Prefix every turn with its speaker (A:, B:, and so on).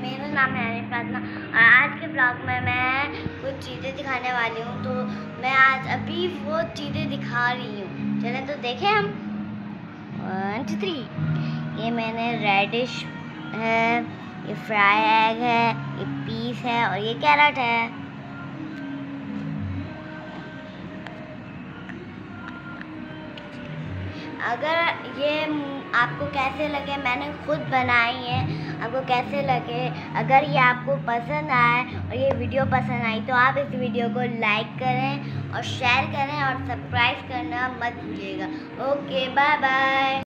A: मेरा नाम है आरिफ फातिमा और आज के ब्लॉग में मैं कुछ चीज़ें दिखाने वाली हूँ। तो मैं आज अभी वो चीज़ें दिखा रही हूँ, चले तो देखें हम। 1 2 3। ये मैंने रेडिश है, ये फ्राई एग है, ये पीस है और ये कैरेट है। अगर ये आपको कैसे लगे, मैंने खुद बनाई है, आपको कैसे लगे, अगर ये आपको पसंद आए और ये वीडियो पसंद आई तो आप इस वीडियो को लाइक करें और शेयर करें और सब्सक्राइब करना मत भूलिएगा। Okay, bye bye.